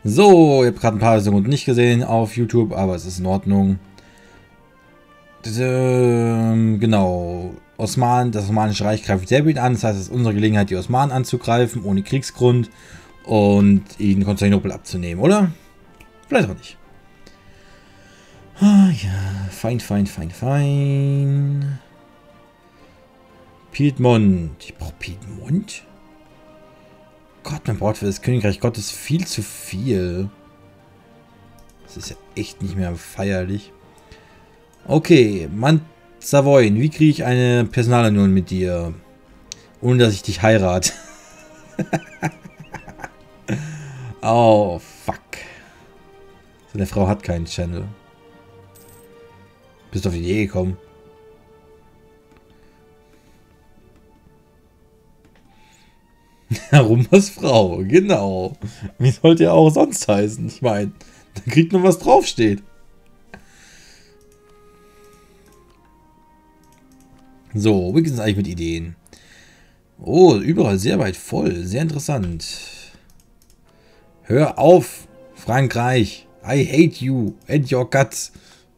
So, ihr habt gerade ein paar Sekunden nicht gesehen auf YouTube, aber es ist in Ordnung. Genau. Das Osmanische Reich greift Serbien an. Das heißt, es ist unsere Gelegenheit, die Osmanen anzugreifen, ohne Kriegsgrund und ihnen Konstantinopel abzunehmen, oder? Vielleicht auch nicht. Ah ja, fein. Piedmont. Ich brauche Piedmont? Gott, man braucht für das Königreich Gottes viel zu viel. Das ist ja echt nicht mehr feierlich. Okay, Savoyen, wie kriege ich eine Personalunion mit dir? Ohne dass ich dich heirate. Oh, fuck. Seine Frau hat keinen Channel. Bist du auf die Idee gekommen? Rumbers Frau, genau. Wie sollte er auch sonst heißen? Ich meine, da kriegt man was draufsteht. So, wie geht es eigentlich mit Ideen? Oh, überall sehr weit voll. Sehr interessant. Hör auf, Frankreich. I hate you and your guts.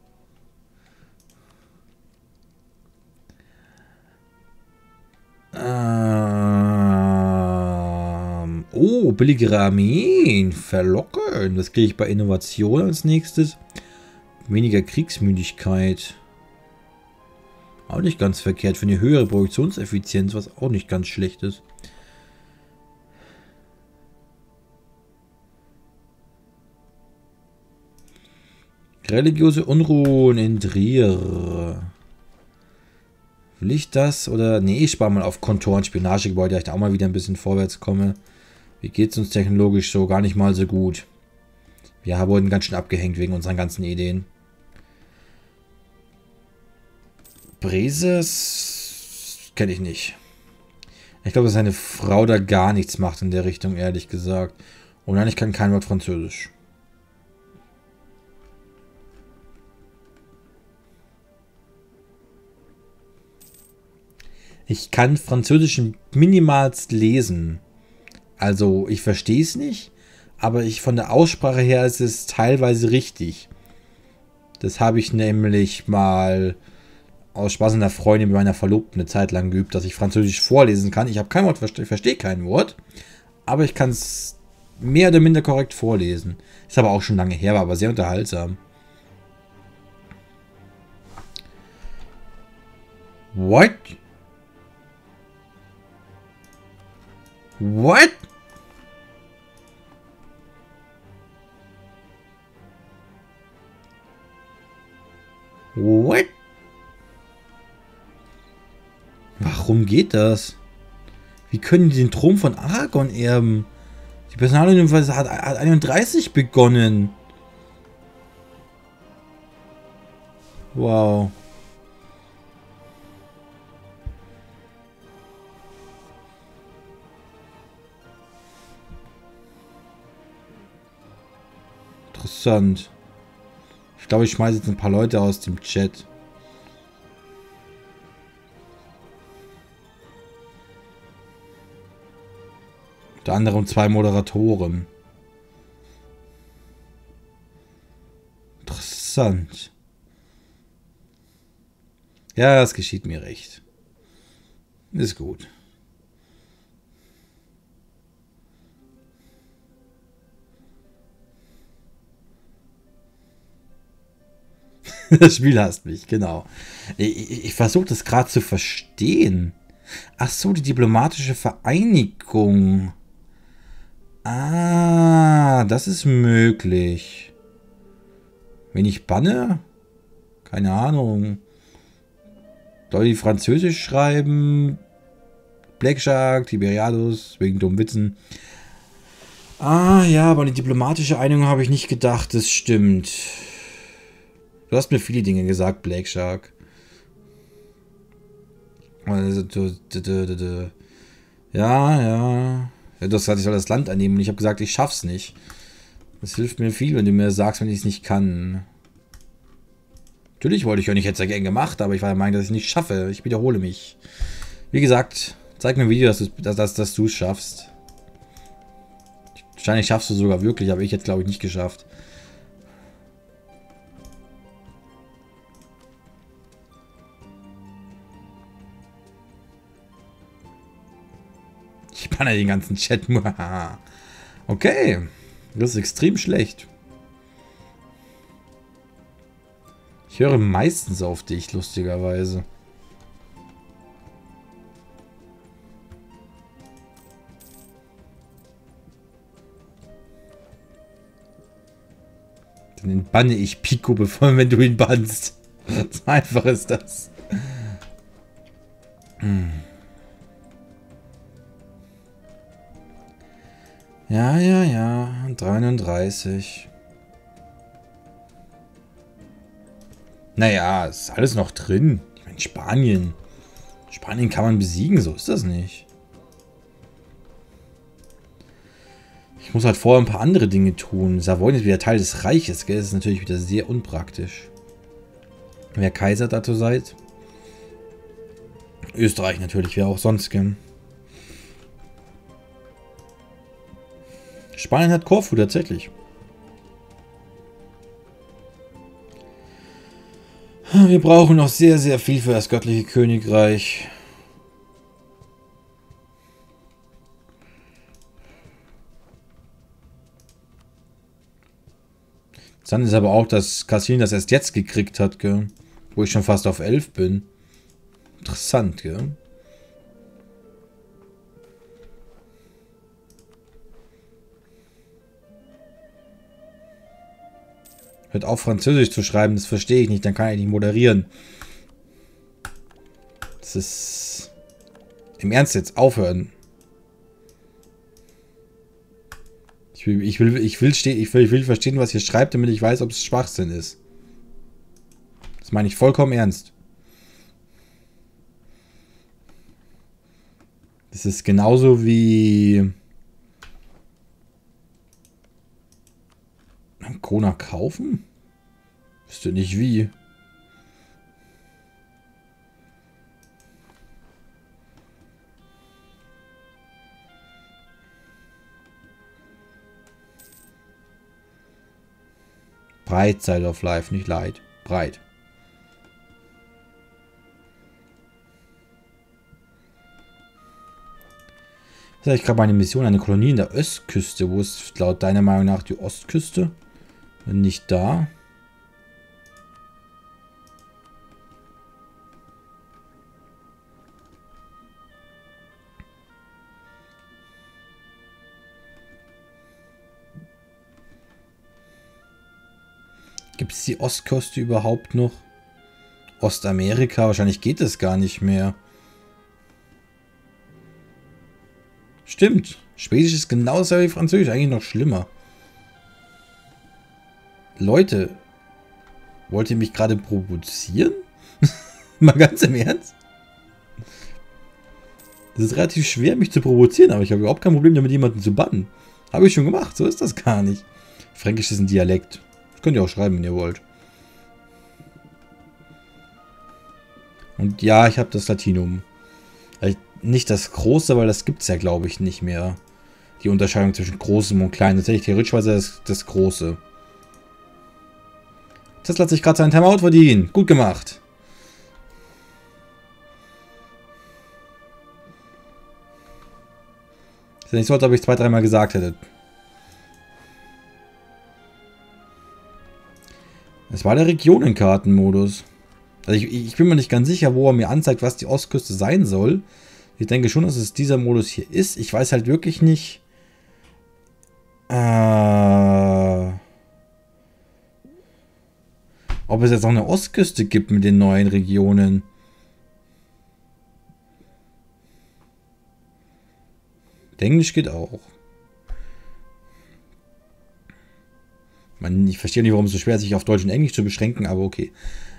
Oh, billigere Armeen. Verlocken. Das kriege ich bei Innovation als nächstes. Weniger Kriegsmüdigkeit. Auch nicht ganz verkehrt. Für eine höhere Produktionseffizienz, was auch nicht ganz schlecht ist. Religiöse Unruhen in Trier. Will ich das? Oder? Nee, ich spare mal auf Kontor und Spionagegebäude, dass ich da auch mal wieder ein bisschen vorwärts komme. Wie geht es uns technologisch so? Gar nicht mal so gut. Wir wurden ganz schön abgehängt wegen unseren ganzen Ideen. Breses kenne ich nicht. Ich glaube, dass seine Frau da gar nichts macht in der Richtung, ehrlich gesagt. Und nein, ich kann kein Wort Französisch. Ich kann Französisch minimalst lesen. Also, ich verstehe es nicht, aber von der Aussprache her ist es teilweise richtig. Das habe ich nämlich mal aus Spaß an der Freundin mit meiner Verlobten eine Zeit lang geübt, dass ich Französisch vorlesen kann. Ich habe kein Wort, ich verstehe kein Wort, aber ich kann es mehr oder minder korrekt vorlesen. Ist aber auch schon lange her, war aber sehr unterhaltsam. What? What? What? Warum geht das? Wie können die den Thron von Aragon erben? Die Personalunion hat 31 begonnen. Wow. Interessant. Ich glaube, ich schmeiße jetzt ein paar Leute aus dem Chat. Unter anderem 2 Moderatoren. Interessant. Ja, das geschieht mir recht. Ist gut. Das Spiel hasst mich, genau. Ich versuche das gerade zu verstehen. Ach so, die diplomatische Vereinigung. Ah, das ist möglich. Wenn ich banne? Keine Ahnung. Soll die Französisch schreiben? Black Shark, Tiberiados, wegen dummen Witzen. Ah, ja, aber an die diplomatische Einigung habe ich nicht gedacht, das stimmt. Du hast mir viele Dinge gesagt, Black Shark. Also, ja. Du hast gesagt, ich soll das Land annehmen und ich habe gesagt, ich schaff's nicht. Das hilft mir viel, wenn du mir sagst, wenn ich es nicht kann. Natürlich wollte ich ja nicht jetzt gern gemacht, aber ich war der Meinung, dass ich es nicht schaffe. Ich wiederhole mich. Wie gesagt, zeig mir ein Video, dass du es schaffst. Wahrscheinlich schaffst du sogar wirklich, aber ich hätte glaube ich nicht geschafft. Ich banne den ganzen Chat. Okay. Das ist extrem schlecht. Ich höre meistens auf dich, lustigerweise. Dann entbanne ich Pico, bevor wenn du ihn bannst. So einfach ist das. Ja, ja, ja. 33. Naja, ist alles noch drin. Ich meine, Spanien. Spanien kann man besiegen, so ist das nicht. Ich muss halt vorher ein paar andere Dinge tun. Savoyen ist wieder Teil des Reiches, gell? Das ist natürlich wieder sehr unpraktisch. Wer Kaiser dazu seid. Österreich natürlich, wer auch sonst, gell? Spanien hat Korfu tatsächlich. Wir brauchen noch sehr, sehr viel für das göttliche Königreich. Dann ist aber auch, dass Kassilien das erst jetzt gekriegt hat, gell? Wo ich schon fast auf 11 bin. Interessant, gell? Hört auf, Französisch zu schreiben, das verstehe ich nicht, dann kann ich nicht moderieren. Das ist... Im Ernst jetzt, aufhören. Ich will verstehen, was ihr schreibt, damit ich weiß, ob es Schwachsinn ist. Das meine ich vollkommen ernst. Das ist genauso wie... Ancona kaufen? Wüsste nicht wie. Breit, Side of Life, nicht light. Breit. Das ist eigentlich gerade meine Mission, eine Kolonie in der Ostküste. Wo ist laut deiner Meinung nach die Ostküste? Wenn nicht da. Gibt es die Ostküste überhaupt noch? Ostamerika? Wahrscheinlich geht es gar nicht mehr. Stimmt. Schwedisch ist genauso wie Französisch. Eigentlich noch schlimmer. Leute. Wollt ihr mich gerade provozieren? Mal ganz im Ernst? Es ist relativ schwer, mich zu provozieren, aber ich habe überhaupt kein Problem damit, jemanden zu bannen. Habe ich schon gemacht. So ist das gar nicht. Fränkisch ist ein Dialekt. Das könnt ihr auch schreiben, wenn ihr wollt. Und ja, ich habe das Latinum. Nicht das Große, weil das gibt es ja, glaube ich, nicht mehr. Die Unterscheidung zwischen Großem und Kleinem. Tatsächlich theoretisch das Große. Das hat sich gerade seinen Timeout verdienen. Gut gemacht. Ist ja nicht so, als ob ich 2-3 Mal gesagt hätte. Es war der Regionenkartenmodus. Also ich bin mir nicht ganz sicher, wo er mir anzeigt, was die Ostküste sein soll. Ich denke schon, dass es dieser Modus hier ist. Ich weiß halt wirklich nicht. Ob es jetzt auch eine Ostküste gibt mit den neuen Regionen. Englisch geht auch. Ich verstehe nicht, warum es so schwer ist, sich auf Deutsch und Englisch zu beschränken, aber okay.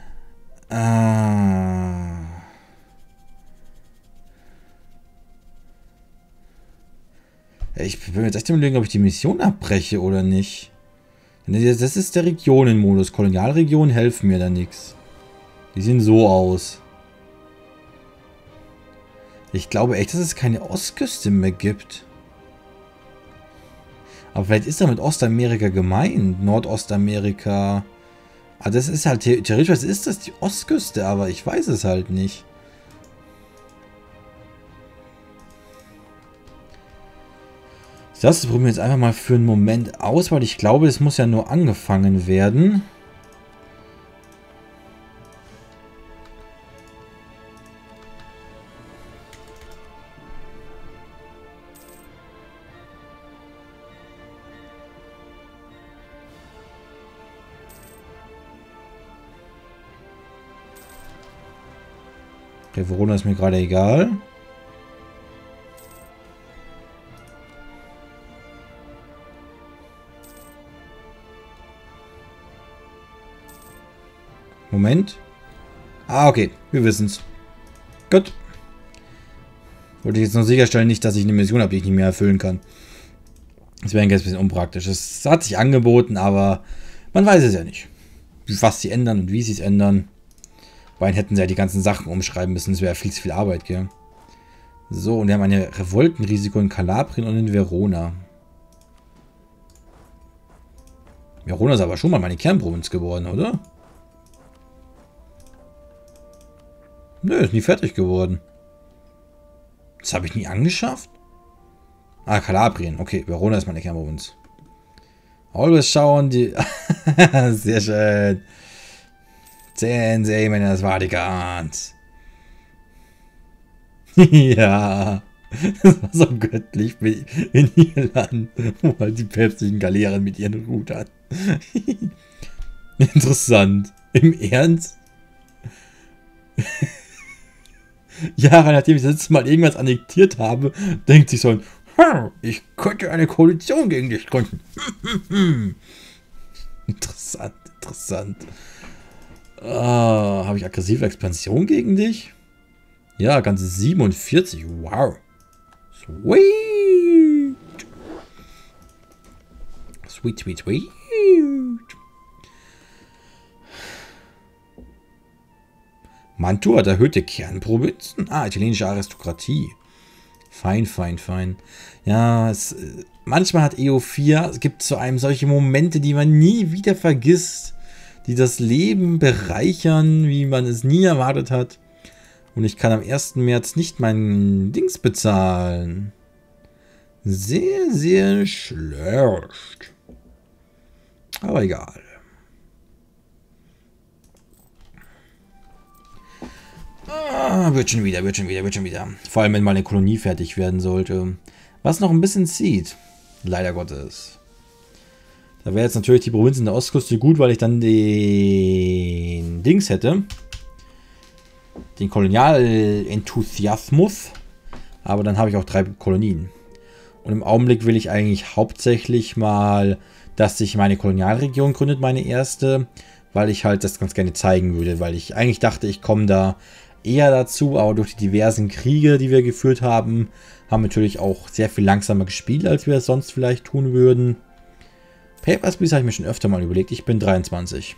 Ich bin mir jetzt echt überlegen, ob ich die Mission abbreche oder nicht. Das ist der Regionenmodus. Kolonialregionen helfen mir da nichts. Die sehen so aus. Ich glaube echt, dass es keine Ostküste mehr gibt. Aber vielleicht ist er mit Ostamerika gemeint. Nordostamerika. Ah, das ist halt theoretisch, was ist das? Die Ostküste, aber ich weiß es halt nicht. Das probieren wir jetzt einfach mal für einen Moment aus, weil ich glaube, es muss ja nur angefangen werden. Der Verona ist mir gerade egal. Moment. Ah, okay. Wir wissen es. Gut. Wollte ich jetzt noch sicherstellen, nicht, dass ich eine Mission habe, die ich nicht mehr erfüllen kann. Das wäre ein bisschen unpraktisch. Es hat sich angeboten, aber man weiß es ja nicht. Was sie ändern und wie sie es ändern. Weil hätten sie ja die ganzen Sachen umschreiben müssen. Das wäre viel zu viel Arbeit, gell? So, und wir haben ein Revoltenrisiko in Kalabrien und in Verona. Verona ist aber schon mal meine Kernprovinz geworden, oder? Nö, ist nie fertig geworden. Das habe ich nie angeschafft? Ah, Kalabrien. Okay, Verona ist meine Kernprovinz. Always schauen die... Sehr schön. Sensei, meine, das war die ganz. Ja. Das war so göttlich in ihr Land, wo halt die päpstlichen Galeeren mit ihren Rudern. Interessant. Im Ernst? Jahre nachdem ich das letzte Mal irgendwas annektiert habe, denkt sich so, ich könnte eine Koalition gegen dich gründen. Interessant, interessant. Habe ich aggressive Expansion gegen dich? Ja, ganze 47. Wow. Sweet. Sweet, sweet, sweet. Mantua hat erhöhte Kernprovinzen. Ah, italienische Aristokratie. Fein, fein, fein. Ja, manchmal hat EO4, es gibt zu einem solche Momente, die man nie wieder vergisst, die das Leben bereichern, wie man es nie erwartet hat. Und ich kann am 1. März nicht meinen Dings bezahlen. Sehr, sehr schlecht. Aber egal. Ah, wird schon wieder, wird schon wieder, wird schon wieder. Vor allem, wenn mal eine Kolonie fertig werden sollte. Was noch ein bisschen zieht. Leider Gottes. Da wäre jetzt natürlich die Provinz in der Ostküste gut, weil ich dann den Dings hätte. Den Kolonialenthusiasmus. Aber dann habe ich auch 3 Kolonien. Und im Augenblick will ich eigentlich hauptsächlich mal, dass sich meine Kolonialregion gründet, meine erste. Weil ich halt das ganz gerne zeigen würde. Weil ich eigentlich dachte, ich komme da eher dazu. Aber durch die diversen Kriege, die wir geführt haben, haben wir natürlich auch sehr viel langsamer gespielt, als wir es sonst vielleicht tun würden. Papers, Please habe ich mir schon öfter mal überlegt. Ich bin 23.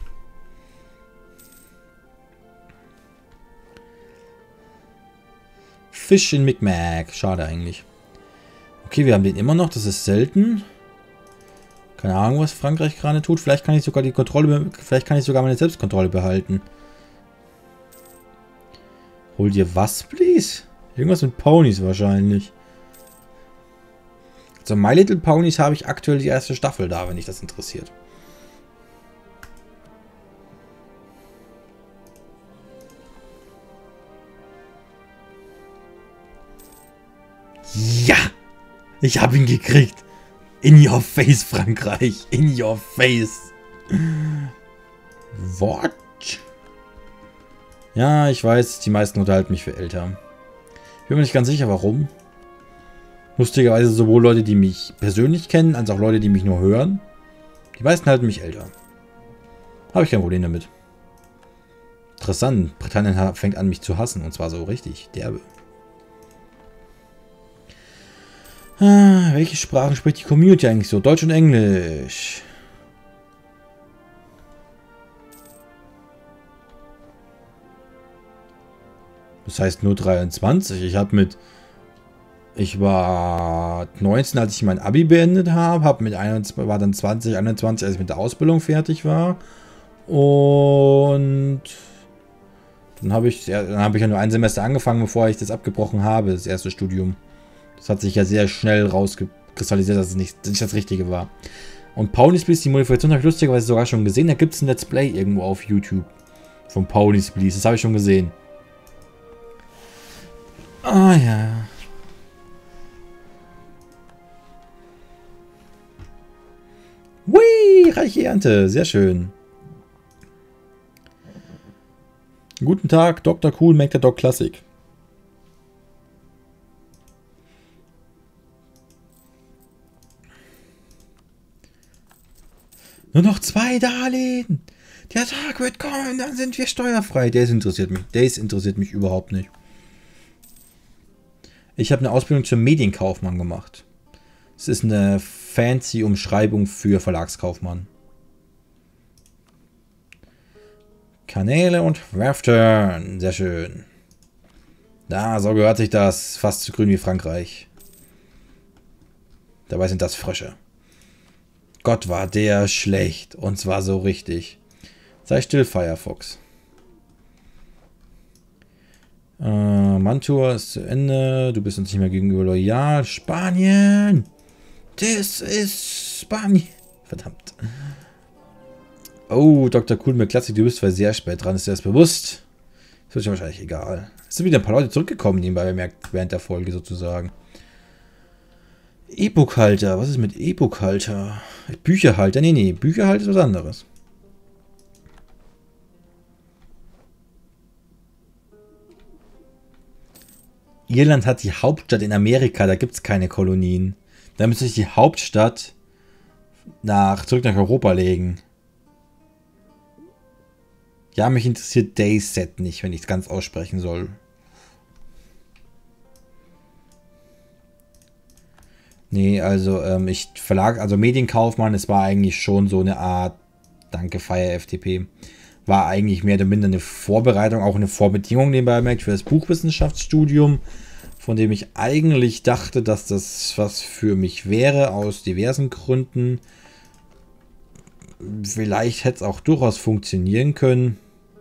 Fisch in Micmac. Schade eigentlich. Okay, wir haben den immer noch. Das ist selten. Keine Ahnung, was Frankreich gerade tut. Vielleicht kann ich sogar die Kontrolle... Vielleicht kann ich sogar meine Selbstkontrolle behalten. Hol dir was, please? Irgendwas mit Ponys wahrscheinlich. Also My Little Ponies habe ich aktuell die erste Staffel da, wenn dich das interessiert. Ja! Ich habe ihn gekriegt! In your face, Frankreich! In your face! What? Ja, ich weiß, die meisten unterhalten mich für älter. Ich bin mir nicht ganz sicher, warum. Lustigerweise sowohl Leute, die mich persönlich kennen, als auch Leute, die mich nur hören. Die meisten halten mich älter. Habe ich kein Problem damit. Interessant. Britannien fängt an, mich zu hassen. Und zwar so richtig derbe. Welche Sprachen spricht die Community eigentlich so? Deutsch und Englisch. Das heißt nur 23. Ich habe mit Ich war 19, als ich mein Abi beendet habe. War dann 20, 21, als ich mit der Ausbildung fertig war. Und dann habe ich ja nur ein Semester angefangen, bevor ich das abgebrochen habe, das erste Studium. Das hat sich ja sehr schnell rausgekristallisiert, dass es nicht das Richtige war. Und Ponies Please, die Modifikation habe ich lustigerweise sogar schon gesehen. Da gibt es ein Let's Play irgendwo auf YouTube. Von Ponies Please. Das habe ich schon gesehen. Ah ja. Hui, reiche Ernte. Sehr schön. Guten Tag, Dr. Cool, Make the Dog Classic. Nur noch 2 Darlehen. Der Tag wird kommen, dann sind wir steuerfrei. Das interessiert mich überhaupt nicht. Ich habe eine Ausbildung zum Medienkaufmann gemacht. Es ist eine fancy Umschreibung für Verlagskaufmann. Kanäle und Werften. Sehr schön. Da, so gehört sich das. Fast so grün wie Frankreich. Dabei sind das Frösche. Gott, war der schlecht. Und zwar so richtig. Sei still, Firefox. Mantua ist zu Ende. Du bist uns nicht mehr gegenüber loyal. Spanien! Das ist Spanien. Verdammt. Oh, Dr. Cool mit Klassik, du bist zwar sehr spät dran. Ist dir das bewusst? Das wird dir wahrscheinlich egal. Es sind wieder ein paar Leute zurückgekommen, nebenbei bemerkt, während der Folge sozusagen. E-Book-Halter. Was ist mit E-Book-Halter? Bücherhalter? Nee, Bücherhalter ist was anderes. Irland hat die Hauptstadt in Amerika, da gibt es keine Kolonien. Da müsste ich die Hauptstadt zurück nach Europa legen. Ja, mich interessiert Dayset nicht, wenn ich es ganz aussprechen soll. Nee, also Medienkaufmann, es war eigentlich schon so eine Art, danke Fire FTP, war eigentlich mehr oder minder eine Vorbereitung, auch eine Vorbedingung nebenbei bemerkt für das Buchwissenschaftsstudium, von dem ich eigentlich dachte, dass das was für mich wäre, aus diversen Gründen. Vielleicht hätte es auch durchaus funktionieren können.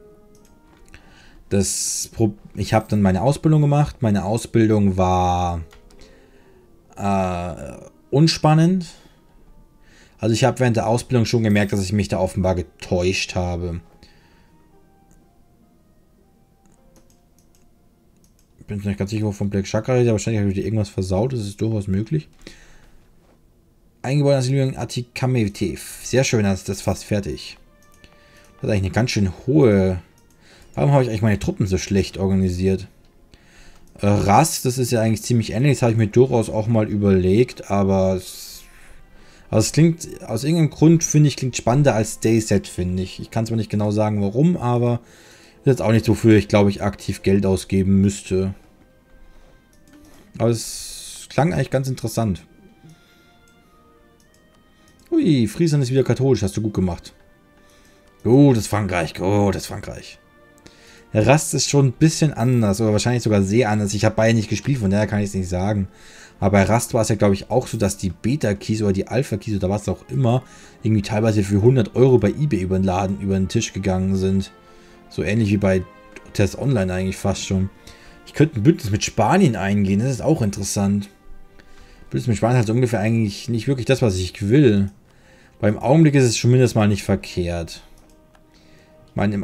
Ich habe dann meine Ausbildung gemacht. Meine Ausbildung war unspannend. Also ich habe während der Ausbildung schon gemerkt, dass ich mich da offenbar getäuscht habe. Ich bin nicht ganz sicher, wovon Black Chakra rede. Wahrscheinlich habe ich dir irgendwas versaut. Das ist durchaus möglich. Eingebaut als Lösung Atikametiv. Sehr schön, das ist fast fertig. Das ist eigentlich eine ganz schön hohe... Warum habe ich eigentlich meine Truppen so schlecht organisiert? Rast, das ist ja eigentlich ziemlich ähnlich. Das habe ich mir durchaus auch mal überlegt, aber es klingt, aus irgendeinem Grund finde ich, klingt spannender als Dayset, finde ich. Ich kann zwar nicht genau sagen, warum, aber ist jetzt auch nicht, wofür ich, glaube ich, aktiv Geld ausgeben müsste. Aber es klang eigentlich ganz interessant. Ui, Friesland ist wieder katholisch, hast du gut gemacht. Gutes Frankreich, gutes Frankreich. Der Rast ist schon ein bisschen anders, oder wahrscheinlich sogar sehr anders. Ich habe beide nicht gespielt, von daher kann ich es nicht sagen. Aber bei Rast war es ja, glaube ich, auch so, dass die Beta-Keys oder die Alpha-Keys oder was auch immer irgendwie teilweise für 100 € bei eBay über den Tisch gegangen sind. So ähnlich wie bei Test Online eigentlich fast schon. Ich könnte ein Bündnis mit Spanien eingehen, das ist auch interessant. Bündnis mit Spanien ist halt ungefähr eigentlich nicht wirklich das, was ich will. Beim Augenblick ist es zumindest mal nicht verkehrt. Ich meine,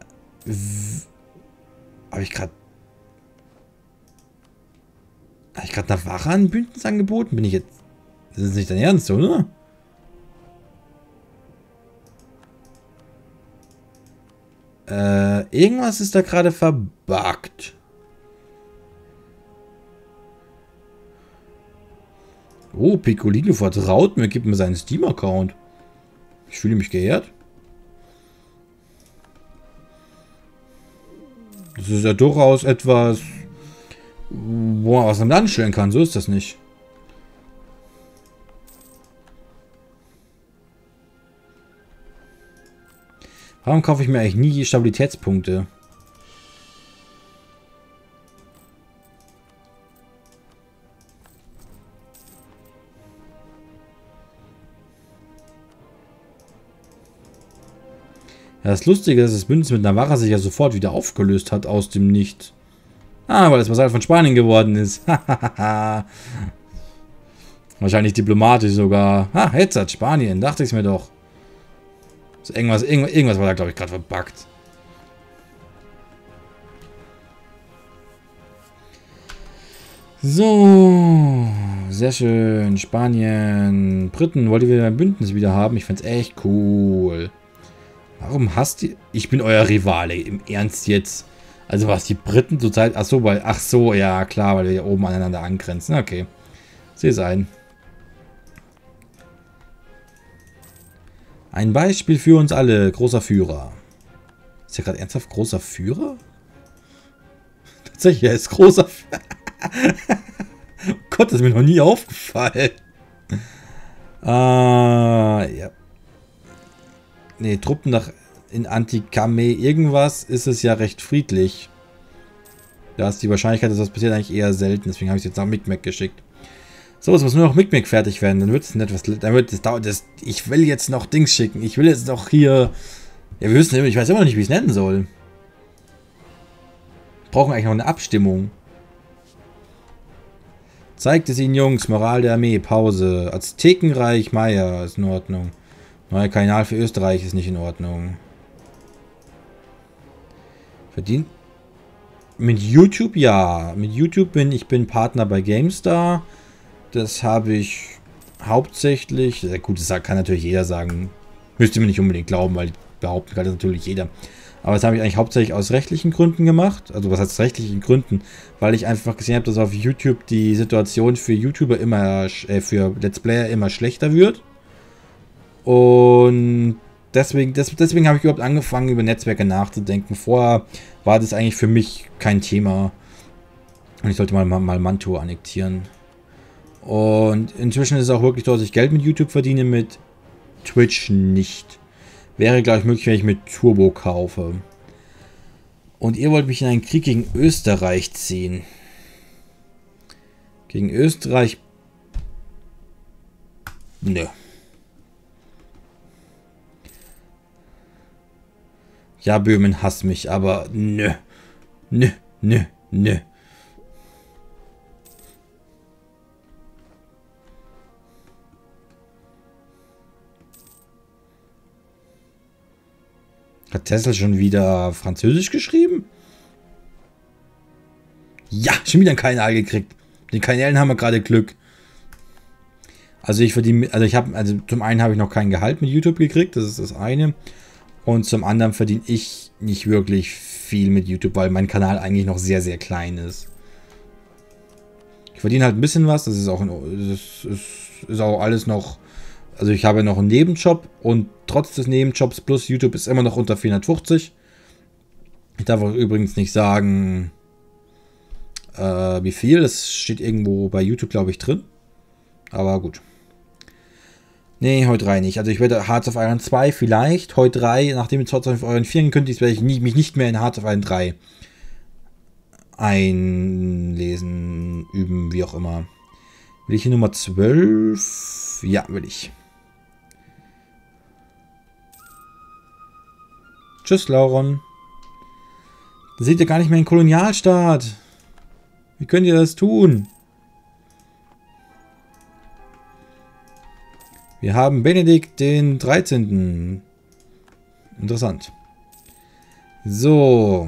habe ich gerade Navarra ein Bündnis angeboten? Bin ich jetzt... Das ist nicht dein Ernst, oder? Irgendwas ist da gerade verbuggt. Oh, Piccolino vertraut mir, gibt mir seinen Steam-Account. Ich fühle mich geehrt. Das ist ja durchaus etwas, wo man was damit anstellen kann. So ist das nicht. Warum kaufe ich mir eigentlich nie Stabilitätspunkte? Das Lustige ist, dass das Bündnis mit Navarra sich ja sofort wieder aufgelöst hat aus dem Nichts. Ah, weil das Vasall von Spanien geworden ist. Wahrscheinlich diplomatisch sogar. Ah, jetzt hat Spanien, dachte ich mir doch. So irgendwas war da, glaube ich, gerade verbuggt. So, sehr schön. Spanien, Briten, wollt ihr wieder ein Bündnis wieder haben? Ich find's echt cool. Warum hasst ihr? Ich bin euer Rivale, im Ernst jetzt. Also was, die Briten zurzeit? Ach so, ja klar, weil wir hier oben aneinander angrenzen. Okay, sehe es ein. Ein Beispiel für uns alle, großer Führer. Ist der gerade ernsthaft großer Führer? Tatsächlich, er ist großer Führer. Oh Gott, das ist mir noch nie aufgefallen. Ja. Ne, Truppen in Antikame irgendwas ist es ja recht friedlich. Da ist die Wahrscheinlichkeit, dass das passiert, eigentlich eher selten. Deswegen habe ich es jetzt nach Micmac geschickt. So, es muss nur noch Micmac fertig werden. Dann wird es nicht was. Dann wird es dauert. Ich will jetzt noch Dings schicken. Ich will jetzt noch hier. Ja, wir wissen, ich weiß immer noch nicht, wie ich es nennen soll. Brauchen eigentlich noch eine Abstimmung. Zeigt es ihnen, Jungs. Moral der Armee. Pause. Aztekenreich. Maya ist in Ordnung. Neuer Kanal für Österreich ist nicht in Ordnung. Verdient. Mit YouTube ja. Mit YouTube bin ich Partner bei GameStar. Das habe ich hauptsächlich. Ja gut, das kann natürlich jeder sagen. Müsste mir nicht unbedingt glauben, weil behaupten kann das natürlich jeder. Aber das habe ich eigentlich hauptsächlich aus rechtlichen Gründen gemacht. Also was heißt rechtlichen Gründen? Weil ich einfach gesehen habe, dass auf YouTube die Situation für YouTuber immer, für Let's Player immer schlechter wird. Und deswegen habe ich überhaupt angefangen, über Netzwerke nachzudenken. Vorher war das eigentlich für mich kein Thema. Und ich sollte mal Mantua annektieren. Und inzwischen ist es auch wirklich so, dass ich Geld mit YouTube verdiene, mit Twitch nicht. Wäre, glaube ich, möglich, wenn ich mit Turbo kaufe. Und ihr wollt mich in einen Krieg gegen Österreich ziehen. Gegen Österreich? Nö. Ja, Böhmen hasst mich, aber nö. Nö, nö, nö. Hat Tesla schon wieder Französisch geschrieben? Ja, schon wieder einen Kanal gekriegt. Den Kanälen haben wir gerade Glück. Also ich verdiene, also zum einen habe ich noch kein Gehalt mit YouTube gekriegt, das ist das eine. Und zum anderen verdiene ich nicht wirklich viel mit YouTube, weil mein Kanal eigentlich noch sehr, sehr klein ist. Ich verdiene halt ein bisschen was, das ist auch alles noch. Also ich habe noch einen Nebenjob und trotz des Nebenjobs plus YouTube ist immer noch unter 450. Ich darf auch übrigens nicht sagen, wie viel. Das steht irgendwo bei YouTube, glaube ich, drin. Aber gut. Nee, heute 3 nicht. Also ich werde Hearts of Iron 2 vielleicht. Heute 3, nachdem jetzt Hearts of Iron 4 angekündigt ist, werde ich mich nicht mehr in Hearts of Iron 3 einlesen, üben, wie auch immer. Will ich hier Nummer 12? Ja, will ich. Tschüss, Lauron. Da seht ihr gar nicht mehr einen Kolonialstaat. Wie könnt ihr das tun? Wir haben Benedikt den 13. Interessant. So.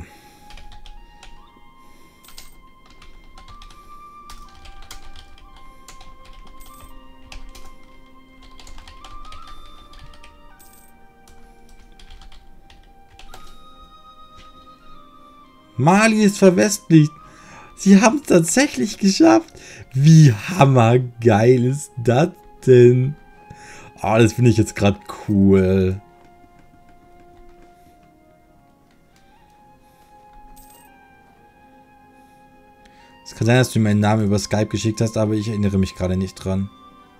Mali ist verwestlicht. Sie haben es tatsächlich geschafft. Wie hammergeil ist das denn? Oh, das finde ich jetzt gerade cool. Es kann sein, dass du mir meinen Namen über Skype geschickt hast, aber ich erinnere mich gerade nicht dran.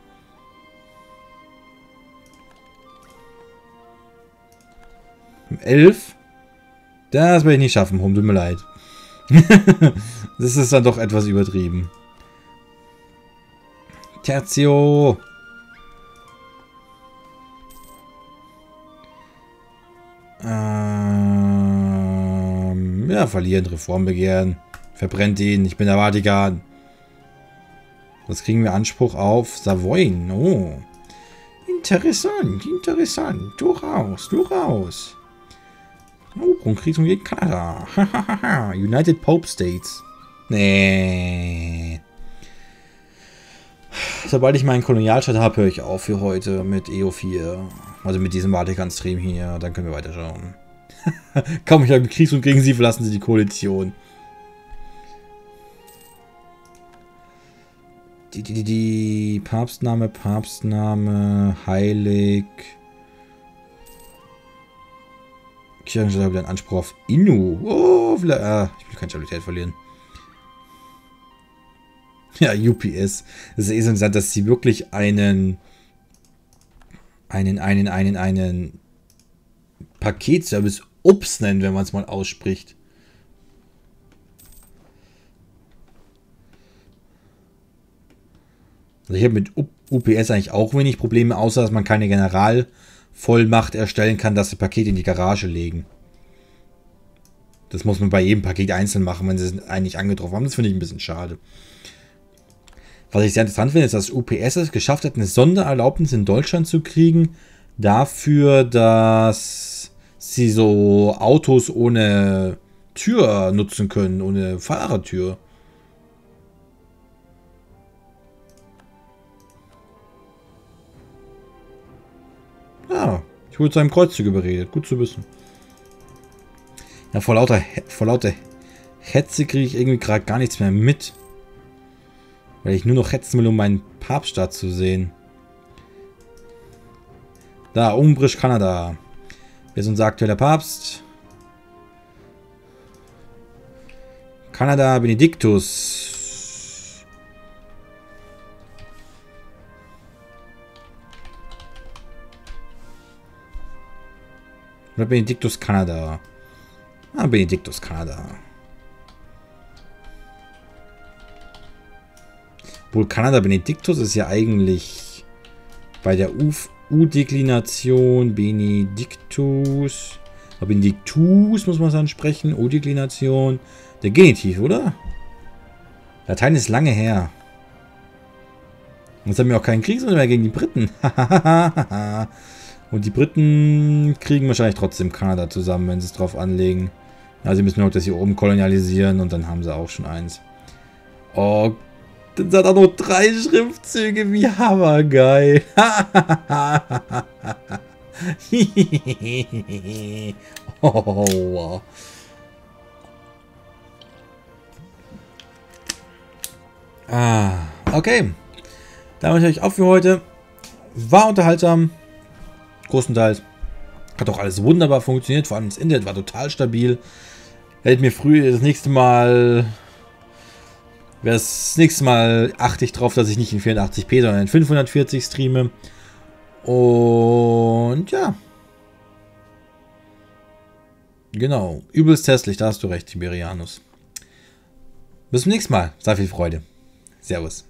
Um 11? Das werde ich nicht schaffen, tut mir leid. Das ist dann doch etwas übertrieben. Tertio. Ja, verlieren, Reformbegehren. Verbrennt ihn, ich bin der Vatikan. Was kriegen wir? Anspruch auf Savoyen. Oh. Interessant, interessant. Durchaus, durchaus. Oh, Grundkriegsung gegen Kanada. United Pope States. Nee. Sobald ich meinen Kolonialstaat habe, höre ich auf für heute mit EO4. Also mit diesem Vatikan-Stream hier. Dann können wir weiterschauen. Kaum ich habe Kriegsgrund gegen sie, verlassen sie die Koalition. Die Papstname, heilig. Kirchenstaat hat wieder einen Anspruch auf Innu. Oh, ich will keine Stabilität verlieren. Ja, UPS. Das ist eh so interessant, dass sie wirklich einen Paketservice UPS nennen, wenn man es mal ausspricht. Also ich habe mit UPS eigentlich auch wenig Probleme, außer dass man keine Generalvollmacht erstellen kann, dass sie Pakete in die Garage legen. Das muss man bei jedem Paket einzeln machen, wenn sie es eigentlich angetroffen haben. Das finde ich ein bisschen schade. Was ich sehr interessant finde, ist, dass UPS es geschafft hat, eine Sondererlaubnis in Deutschland zu kriegen, dafür, dass sie so Autos ohne Tür nutzen können, ohne Fahrertür. Ja, ich wurde zu einem Kreuzzug überredet. Gut zu wissen. Ja, vor lauter Hetze kriege ich irgendwie gerade gar nichts mehr mit. Weil ich nur noch hetzen will, um meinen Papststaat zu sehen. Da, Umbrisch, Kanada. Wer ist unser aktueller Papst? Kanada, Benediktus. Oder Benediktus Kanada. Ah, Benediktus Kanada. Obwohl Kanada Benediktus ist ja eigentlich bei der U-Deklination Benediktus. Aber Benediktus muss man dann sprechen. U-Deklination. Der Genitiv, oder? Latein ist lange her. Und jetzt haben wir auch keinen Krieg mehr gegen die Briten. Und die Briten kriegen wahrscheinlich trotzdem Kanada zusammen, wenn sie es drauf anlegen. Also sie müssen nur noch das hier oben kolonialisieren und dann haben sie auch schon eins. Oh, dann sind auch noch 3 Schriftzüge, wie hammergeil. Oh, wow. Okay. Damit höre ich auf für heute. War unterhaltsam. Großenteils. Hat auch alles wunderbar funktioniert. Vor allem das Internet war total stabil. Hält mir früh das nächste Mal. Achte ich drauf, dass ich nicht in 84p, sondern in 540 streame. Und ja. Genau. Übelst hässlich, da hast du recht, Tiberianus. Bis zum nächsten Mal. Sei viel Freude. Servus.